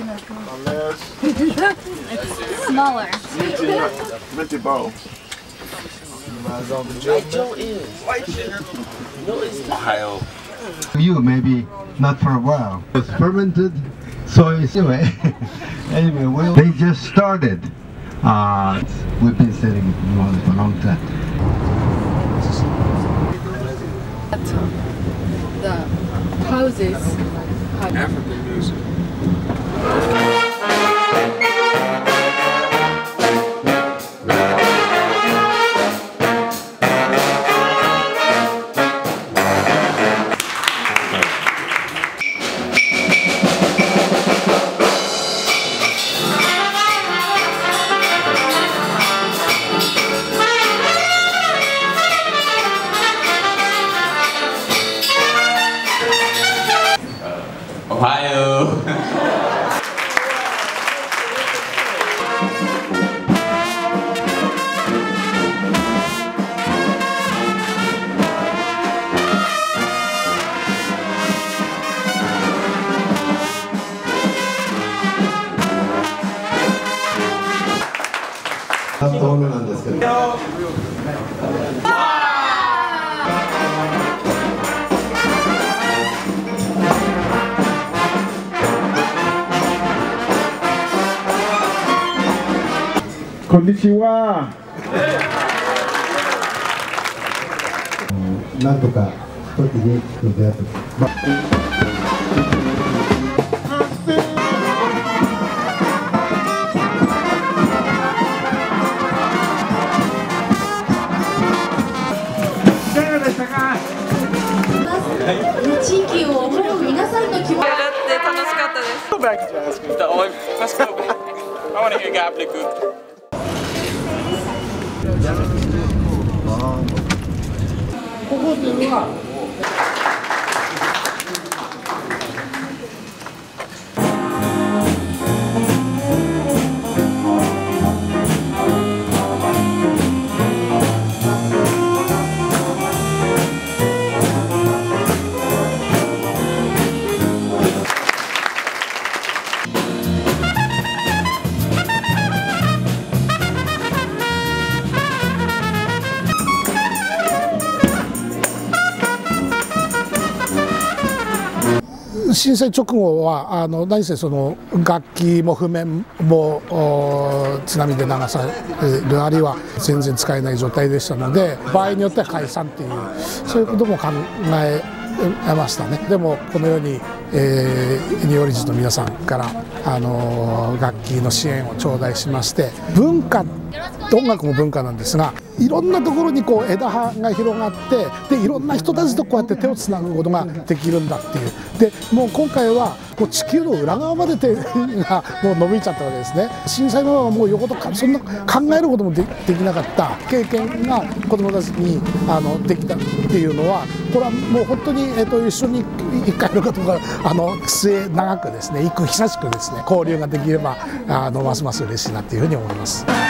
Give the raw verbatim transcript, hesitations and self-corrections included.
It's smaller. Minty bowl. Ohio. You maybe not for a while. It's fermented soy anyway. Anyway, well, they just started. Uh, we've been selling it for a long time. The houses have African music. Ohio. Konnichiwa. なんとか時に出会ってま地域を思う皆さんの気持ち。 だって楽しかったです。 Go back to Jazz. Let's go back. I want to hear gobbledygook. ここでは震災直後はあの何せその楽器も譜面も津波で流されるあるいは全然使えない状態でしたので場合によっては解散っていうそういうことも考えましたね。でもこのように、えー、ニューオーリンズの皆さんからあの楽器の支援を頂戴しまして文化音楽も文化なんですがいろんなところにこう枝葉が広がってでいろんな人たちとこうやって手をつなぐことができるんだっていうでもう今回はこう地球の裏側まで手がもう伸びちゃったわけですね。震災のままもう横とかそんな考えることもでできなかった経験が子どもたちにあのできたっていうのはこれはもう本当に、えー、と一緒に一回のことがあの末長くですね幾久しくですね交流ができればあのますます嬉しいなっていうふうに思います。